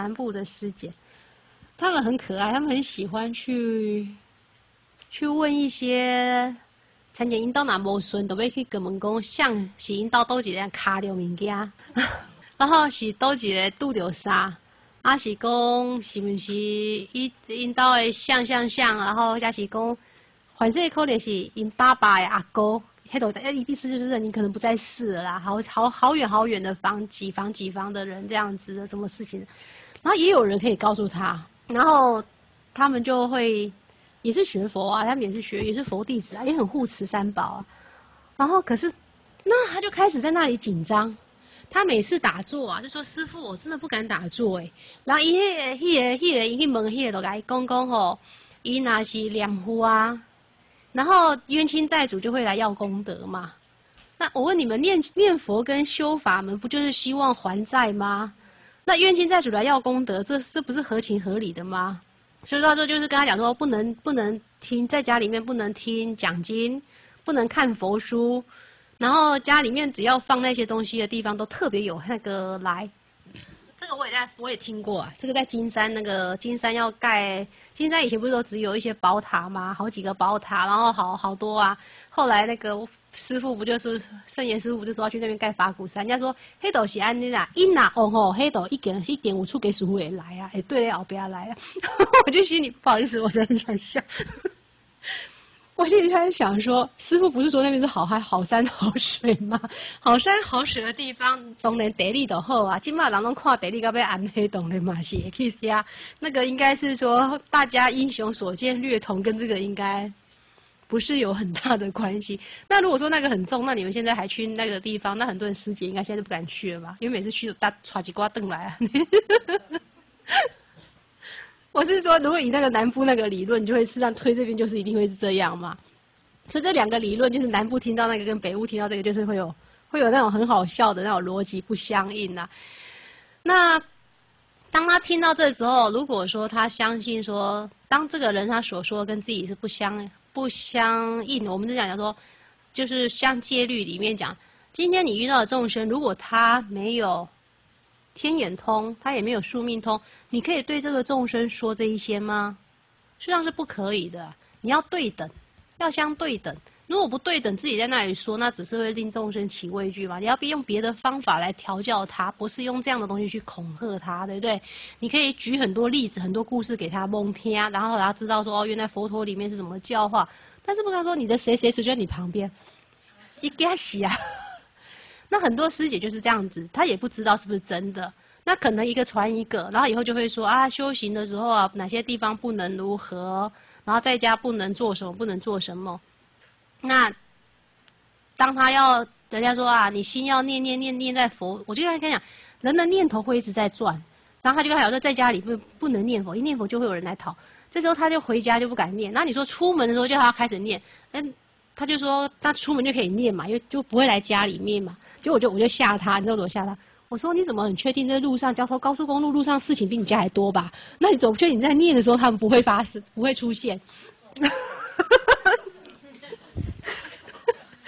他们很可爱，他们很喜欢去问一些参见因兜若无顺，就要去跟问讲，像是因兜倒一个卡着物件，然后是倒一个拄着啥，是讲是不是因兜的像，然后还是讲，反正可能是因爸爸的阿哥，迄度意思就是你可能不在世了啦，好远的几房的人这样子的什么事情，然后也有人可以告诉他。然后他们就会也是学佛啊，他们也是佛弟子啊，也很护持三宝啊。然后可是，那他就开始在那里紧张。他每次打坐啊，就说师父，我真的不敢打坐哎。然后伊去问迄个就甲伊讲吼，伊若是念佛啊，然后冤亲债主就会来要功德嘛。那我问你们，念佛跟修法门，不就是希望还债吗？那冤亲债主来要功德，这不是合情合理的吗？所以到时候就是跟他讲说，不能听，在家里面不能听讲经，不能看佛书，然后家里面只要放那些东西的地方都特别有那个来。这个我也听过啊，这个在金山金山要盖，金山以前不是都只有一些宝塔吗？好几个宝塔，然后好多啊。后来那个师父不就是圣严师父不就说要去那边盖法鼓山？人家说黑斗是安尼啦，因哪哦吼，黑斗1.5处给师父也来啊，对了，后边来啊。我就心里不好意思，我真的想笑。我心里开始想说，师父不是说那边是好山好水吗？好山好水的地方，当然地理就好啊。今嘛人拢看地理到要暗黑，当然嘛是会去写。那个应该是说大家英雄所见略同，跟这个应该不是有很大的关系。那如果说那个很重，那你们现在还去那个地方，那很多人师姐应该现在都不敢去了吧？因为每次去都抓几瓜凳来啊。我是说，如果以那个南部那个理论，你就会事实上推这边就是一定会是这样嘛。所以这两个理论就是南部听到那个跟北部听到这个，就是会有那种很好笑的那种逻辑不相应啊。那当他听到这时候，如果说他相信说，当这个人他所说的跟自己是不相应，我们就讲说，就是像戒律里面讲，今天你遇到的众生，如果他没有天眼通，他也没有宿命通，你可以对这个众生说这一些吗？实际上是不可以的。你要对等，要相对等。如果不对等，自己在那里说，那只是会令众生起畏惧嘛。你要用别的方法来调教他，不是用这样的东西去恐吓他，对不对？你可以举很多例子、很多故事给他蒙听，然后让他知道说，哦，原来佛陀里面是怎么教化。但是不能说你的谁就在你旁边，一该死啊！那很多师姐就是这样子，她也不知道是不是真的。那可能一个传一个，然后以后就会说啊，修行的时候啊，哪些地方不能如何，然后在家不能做什么，不能做什么。那当他人家说啊，你心要念在佛，我就跟他讲，人的念头会一直在转，然后他就跟他讲说，在家里不能念佛，一念佛就会有人来讨。这时候他就回家就不敢念。然后你说出门的时候叫他开始念，他就说他出门就可以念嘛，因为就不会来家里面嘛。结果我就吓他，你知道怎么吓他？我说你怎么很确定在路上高速公路路上事情比你家还多吧？那你怎么确定你在念的时候他们不会发生，不会出现？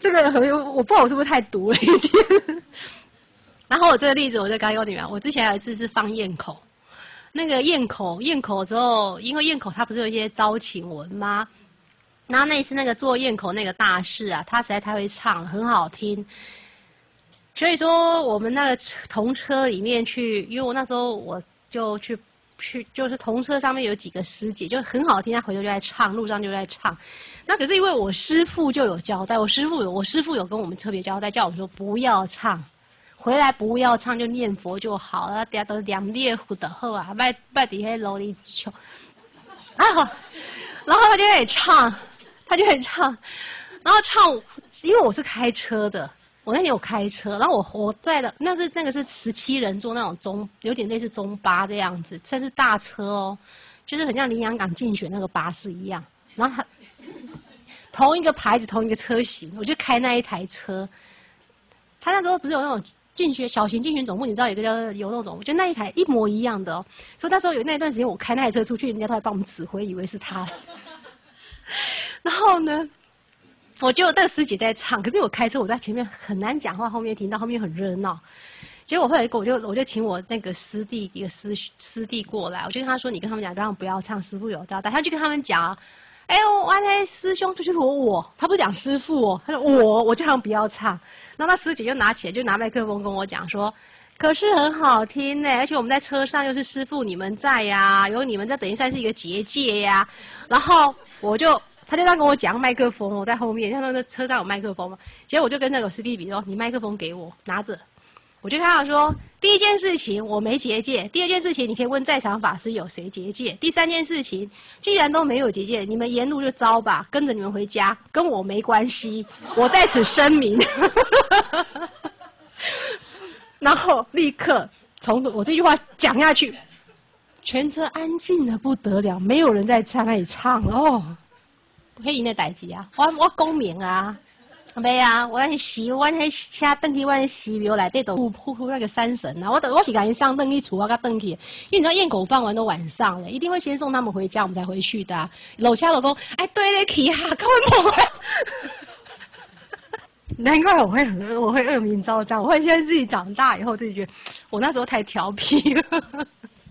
这个我不知道我是不是太毒了一点。然后我这个例子我就刚告诉你们，我之前有一次是放焰口，那个焰口之后，因为焰口它不是有一些招请文吗？然后那一次那个做焰口那个大师啊，他实在太会唱，很好听。所以说我们那个同车里面去，因为我那时候我就去就是同车上面有几个师姐，就很好听，她回头就在唱，路上就在唱。那可是因为我师父就有交代，我师父有跟我们特别交代，叫我们说不要唱，回来不要唱，就念佛就好了。大家都两列虎的后啊，拜底下楼里求啊，然后他就会唱，然后唱，因为我是开车的。我那天有开车，然后我在的那个是17人座那种有点类似中巴这样子，这是大车哦，就是很像林洋港竞选那个巴士一样。然后它同一个牌子同一个车型，我就开那一台车。他那时候不是有那种小型竞选总部，你知道有个叫游动总部，就那一台一模一样的哦。所以那时候有那一段时间我开那台车出去，人家都来帮我们指挥，以为是他。然后呢？我就那个师姐在唱，可是我开车我在前面很难讲话，后面听到后面很热闹。结果后来我就请我那个师弟一个师弟过来，我就跟他说：“你跟他们讲，让不要唱，师父有交代。”他就跟他们讲：“哎呦，我那师兄就是我，他不是讲师父哦，他说我叫他们不要唱。”然后那师姐就拿麦克风跟我讲说：“可是很好听呢，而且我们在车上又是师父你们在呀，有你们在等于算是一个结界呀。”然后他就这样跟我讲麦克风，我在后面，他说那车上有麦克风嘛，结果我就跟那个师弟比说，你麦克风给我拿着，我就跟他说，第一件事情我没结界，第二件事情你可以问在场法师有谁结界，第三件事情既然都没有结界，你们沿路就招吧，跟着你们回家，跟我没关系，我在此声明。然后立刻从我这句话讲下去，全车安静的不得了，没有人在那里唱哦。迄因的代志啊，我讲明啊，袂啊，我迄车登去，阮寺庙内底都铺那个山神啊，我是赶紧上登去厝啊，甲登去，因为你知道焰口放完都晚上了，一定会先送他们回家，我们才回去的啊。楼下老公，哎，对得起啊，各位梦啊。难怪我会恶名昭彰，我会现在自己长大以后自己觉得，我那时候太调皮了。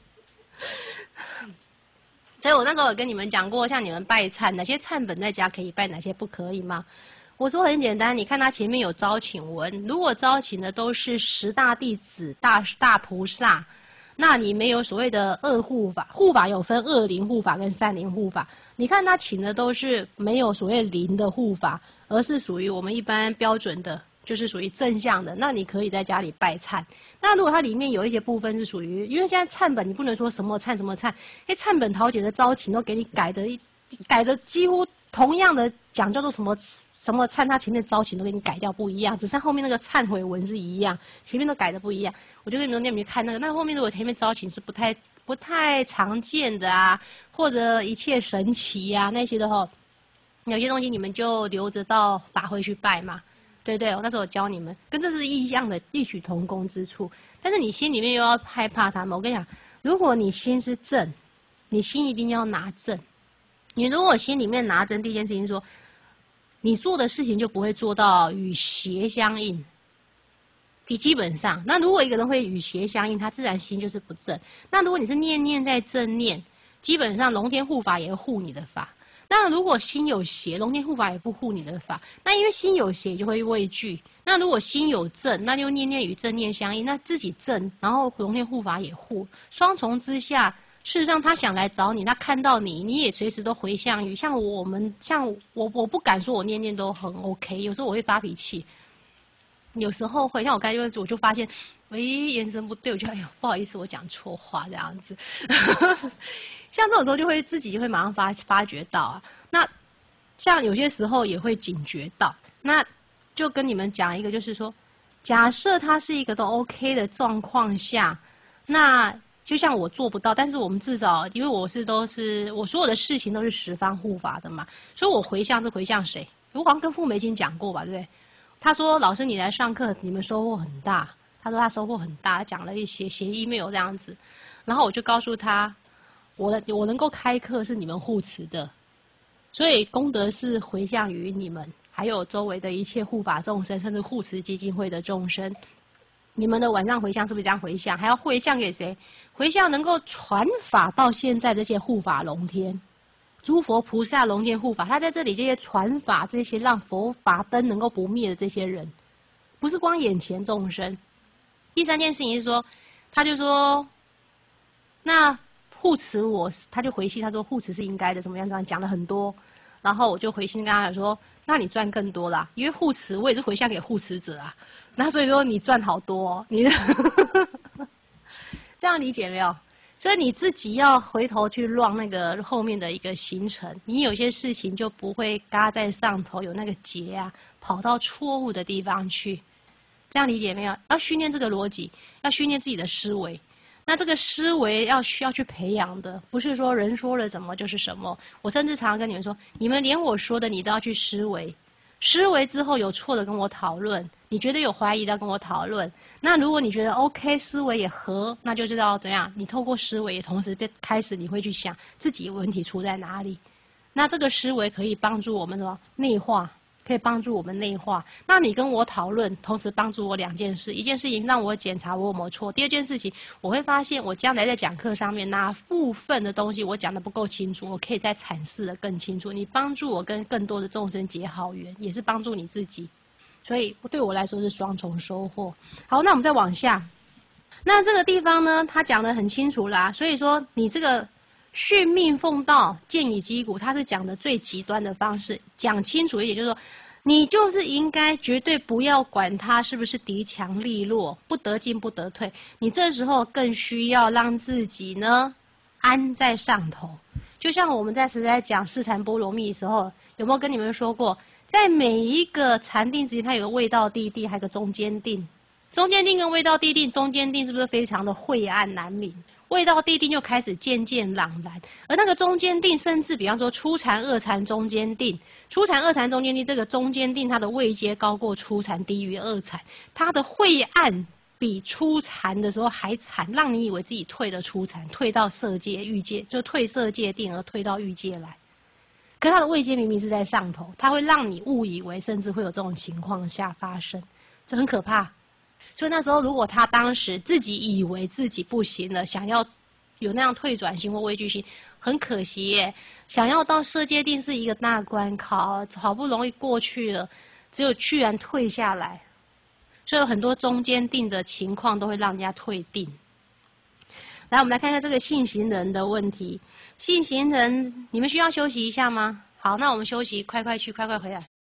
所以我那时候有跟你们讲过，像你们拜忏，哪些忏本在家可以拜，哪些不可以吗？我说很简单，你看它前面有招请文，如果招请的都是10大弟子、大菩萨，那你没有所谓的恶护法，护法有分恶灵护法跟善灵护法。你看他请的都是没有所谓灵的护法，而是属于我们一般标准的，就是属于正向的。那你可以在家里拜忏。那如果它里面有一些部分是属于，因为现在忏本你不能说什么忏什么忏，忏本桃姐的招请都给你改的几乎同样的讲叫做什么忏，它前面招请都给你改掉不一样，只剩后面那个忏悔文是一样，前面都改的不一样。我就跟你们说，你们看那后面如果前面招请是不太常见的啊，或者一切神奇啊那些的话，有些东西你们就留着到法会去拜嘛。对对，我那时候我教你们，跟这是一样的异曲同工之处。但是你心里面又要害怕他们。我跟你讲，如果你心是正，你心一定要拿正。你如果心里面拿正，第一件事情是说，你做的事情就不会做到与邪相应。基本上，那如果一个人会与邪相应，他自然心就是不正。那如果你是念念在正念，基本上龙天护法也会护你的法。那如果心有邪，龙天护法也不护你的法。那因为心有邪，就会畏惧。那如果心有正，那就念念与正念相应，那自己正，然后龙天护法也护，双重之下，事实上他想来找你，他看到你，你也随时都回向于。像我不敢说我念念都很 OK， 有时候我会发脾气，有时候会，像我刚才我就发现，眼神不对，我就哎呦不好意思，我讲错话这样子。像这种时候自己就会马上发觉到啊。那像有些时候也会警觉到。那就跟你们讲一个，就是说，假设它是一个都 OK 的状况下，那就像我做不到，但是我们至少因为我所有的事情都是十方护法的嘛，所以我回向是回向谁？我好像跟傅梅金讲过吧，对不对？他说老师你来上课，你们收获很大。他说他收获很大，讲了一些写 email 这样子，然后我就告诉他。我能够开课是你们护持的， 所以功德是回向于你们，还有周围的一切护法众生，甚至护持基金会的众生。你们的晚上回向是不是这样回向？还要回向给谁？回向能够传法到现在这些护法龙天。诸佛菩萨龙天护法，他在这里这些传法，这些让佛法灯能够不灭的这些人，不是光眼前众生。第三件事情是说，他就说，那护持我，他就回信，他说护持是应该的，怎么样，讲了很多。然后我就回信跟他讲说，那你赚更多啦，因为护持我也是回向给护持者啊。那所以说你赚好多哦，你这样理解没有？所以你自己要回头去乱那个后面的一个行程，你有些事情就不会嘎在上头，有那个结啊，跑到错误的地方去。这样理解没有？要训练这个逻辑，要训练自己的思维。那这个思维需要去培养的，不是说人说了什么就是什么。我甚至常常跟你们说，你们连我说的你都要去思维，思维之后有错的跟我讨论，你觉得有怀疑的跟我讨论。那如果你觉得 OK， 思维也合，那就知道怎样。你透过思维也同时开始你会去想自己问题出在哪里。那这个思维可以帮助我们什么内化？可以帮助我们内化。那你跟我讨论，同时帮助我两件事：一件事情让我检查我有没有错；第二件事情，我会发现我将来在讲课上面哪部分的东西我讲得不够清楚，我可以再阐释得更清楚。你帮助我跟更多的众生结好缘，也是帮助你自己。所以对我来说是双重收获。好，那我们再往下。那这个地方呢，他讲得很清楚啦。所以说你这个训命奉道，剑以击鼓，他是讲的最极端的方式，讲清楚一点，就是说，你就是应该绝对不要管他是不是敌强力弱，不得进不得退。你这时候更需要让自己呢安在上头。就像我们在讲四禅波罗蜜的时候，有没有跟你们说过，在每一个禅定之间，它有个味道地定，还有个中间定。中间定跟味道地定，中间定是不是非常的晦暗难明？味道地定就开始渐渐朗然，而那个中间定，甚至比方说初禅、二禅、中间定，初禅、二禅、中间定，这个中间定它的位阶高过初禅，低于二禅，它的晦暗比初禅的时候还惨，让你以为自己退了初禅，退到色界、欲界，就退色界定而退到欲界来。可它的位阶明明是在上头，它会让你误以为，甚至会有这种情况下发生，这很可怕。所以那时候，如果他当时自己以为自己不行了，想要有那样退转心或畏惧心，很可惜耶。想要到色界定是一个大关卡，好不容易过去了，只有居然退下来。所以有很多中间定的情况都会让人家退定。来，我们来看看这个信行人的问题。信行人，你们需要休息一下吗？好，那我们休息，快快去，快快回来。